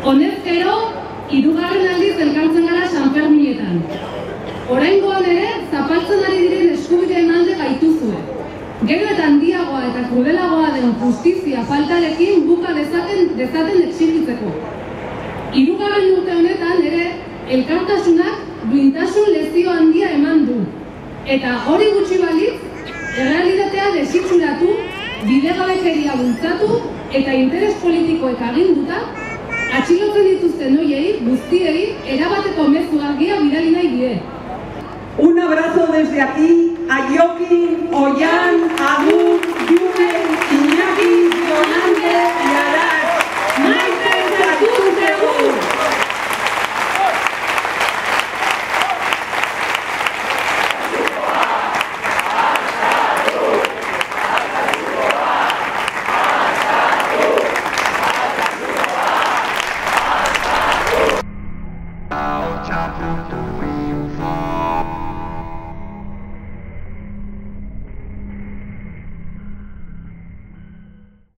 Honezkero, 3. aldiz elkartzen gara San Ferminetan. Oraingoan ere, zapaltzen ari diren eskubideen alde gaituzue. Gero eta handiagoa eta krudelagoa den justizia faltarekin buka dezaten exigitzeko. 3. urte honetan ere, elkartasunak duintasun lezio handia eman du. Eta hori gutxi balitz, errealitatea desitxuratu, bidegabekeria bultzatu eta interes politikoek aginduta, atxilotzen dituzten hoiei, guztiei, erabateko mezu argia bidali nahi die. Un abrazo desde aquí a Jokin, Ollán, Agur,